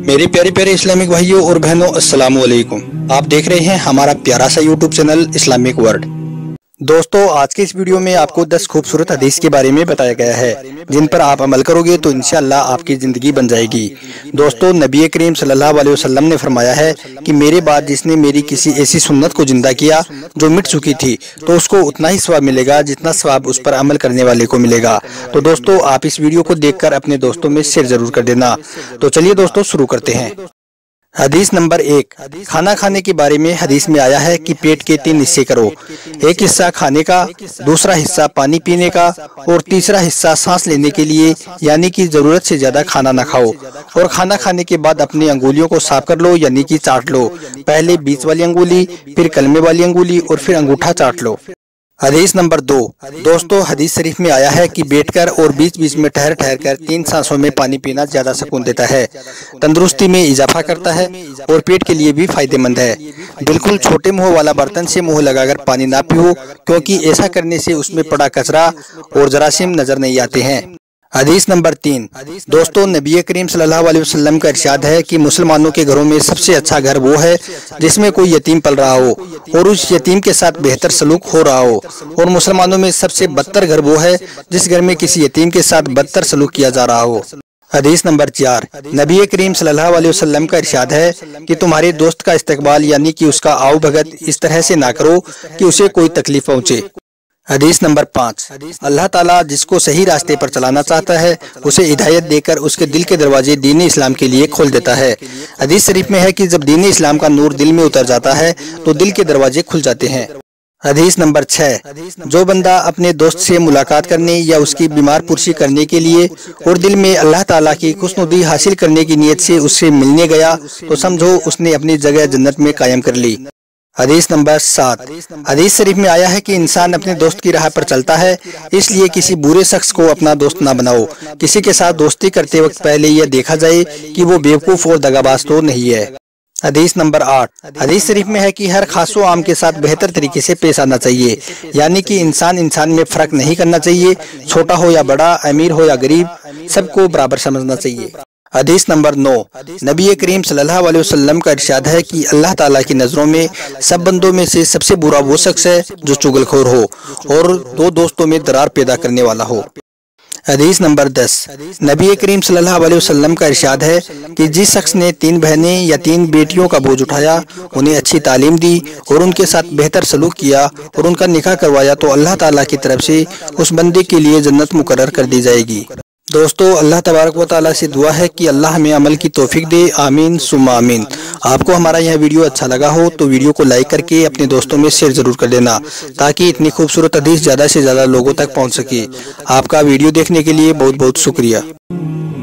मेरे प्यारे प्यारे इस्लामिक भाइयों और बहनों, अस्सलाम वालेकुम। आप देख रहे हैं हमारा प्यारा सा यूट्यूब चैनल इस्लामिक वर्ल्ड। दोस्तों, आज के इस वीडियो में आपको 10 खूबसूरत हदीस के बारे में बताया गया है जिन पर आप अमल करोगे तो इंशाअल्लाह आपकी ज़िंदगी बन जाएगी। दोस्तों, नबी करीम सल्लल्लाहु अलैहि वसल्लम ने फरमाया है कि मेरे बाद जिसने मेरी किसी ऐसी सुन्नत को जिंदा किया जो मिट चुकी थी तो उसको उतना ही सवाब मिलेगा जितना सवाब उस पर अमल करने वाले को मिलेगा। तो दोस्तों, आप इस वीडियो को देखकर अपने दोस्तों में शेयर जरूर कर देना। तो चलिए दोस्तों, शुरू करते हैं। हदीस नंबर 1, खाना खाने के बारे में हदीस में आया है कि पेट के 3 हिस्से करो। एक हिस्सा खाने का, दूसरा हिस्सा पानी पीने का और तीसरा हिस्सा सांस लेने के लिए, यानी कि जरूरत से ज्यादा खाना ना खाओ। और खाना खाने के बाद अपनी अंगुलियों को साफ कर लो, यानी कि चाट लो। पहले बीच वाली अंगुली, फिर कलमे वाली अंगुली और फिर अंगूठा चाट लो। हदीस नंबर 2, दोस्तों हदीस शरीफ में आया है कि बैठकर और बीच बीच में ठहर ठहर कर 3 सांसों में पानी पीना ज्यादा सुकून देता है, तंदुरुस्ती में इजाफा करता है और पेट के लिए भी फायदेमंद है। बिल्कुल छोटे मुंह वाला बर्तन से मुंह लगाकर पानी ना पियो, क्योंकि ऐसा करने से उसमें पड़ा कचरा और जरासीम नजर नहीं आते हैं। हदीस नंबर 3, दोस्तों नबी करीम सल्लल्लाहु अलैहि वसल्लम का इरशाद है कि मुसलमानों के घरों में सबसे अच्छा घर वो है जिसमें कोई यतीम पल रहा हो और उस यतीम के साथ बेहतर सलूक हो रहा हो, और मुसलमानों में सबसे बदतर घर वो है जिस घर में किसी यतीम के साथ बदतर सलूक किया जा रहा हो। हदीस नंबर 4, नबी करीम सल्लल्लाहु अलैहि वसल्लम का इरशाद है कि तुम्हारे दोस्त का इस्तकबाल यानी कि उसका आओ भगत इस तरह से ना करो कि उसे कोई तकलीफ पहुंचे। हदीस नंबर 5, अल्लाह ताला जिसको सही रास्ते पर चलाना चाहता है उसे हिदायत देकर उसके दिल के दरवाजे दीन इस्लाम के लिए खोल देता है। हदीस शरीफ में है कि जब दीन इस्लाम का नूर दिल में उतर जाता है तो दिल के दरवाजे खुल जाते हैं। हदीस नंबर 6, जो बंदा अपने दोस्त से मुलाकात करने या उसकी बीमार पुरसी करने के लिए और दिल में अल्लाह ताला की खुशनुदी हासिल करने की नीयत से उससे मिलने गया तो समझो उसने अपनी जगह जन्नत में कायम कर ली। हदीस नंबर 7, हदीस शरीफ में आया है कि इंसान अपने दोस्त की राह पर चलता है, इसलिए किसी बुरे शख्स को अपना दोस्त ना बनाओ। किसी के साथ दोस्ती करते वक्त पहले यह देखा जाए कि वो बेवकूफ और दगाबाज तो नहीं है। हदीस नंबर 8, हदीस शरीफ में है कि हर खासो आम के साथ बेहतर तरीके से पेश आना चाहिए, यानी कि इंसान में फर्क नहीं करना चाहिए। छोटा हो या बड़ा, अमीर हो या गरीब, सबको बराबर समझना चाहिए। हदीस नंबर 9, नबी करीम सल्लल्लाहु अलैहि वसल्लम का इरशाद है कि अल्लाह ताला की नज़रों में सब बंदों में से सबसे बुरा वो शख्स है जो चुगलखोर हो और 2 दोस्तों में दरार पैदा करने वाला हो। हदीस नंबर 10, नबी करीम सल्लल्लाहु अलैहि वसल्लम का इरशाद है कि जिस शख्स ने 3 बहनें या 3 बेटियों का बोझ उठाया, उन्हें अच्छी तालीम दी और उनके साथ बेहतर सलूक किया और उनका निकाह करवाया तो अल्लाह ताला की तरफ से उस बंदे के लिए जन्नत मुकर्रर कर दी जाएगी। दोस्तों, अल्लाह तबारक व तआला से दुआ है कि अल्लाह हमें अमल की तौफीक दे। आमीन सुम्मा आमीन। आपको हमारा यह वीडियो अच्छा लगा हो तो वीडियो को लाइक करके अपने दोस्तों में शेयर जरूर कर देना, ताकि इतनी खूबसूरत हदीस ज़्यादा से ज़्यादा लोगों तक पहुंच सके। आपका वीडियो देखने के लिए बहुत बहुत शुक्रिया।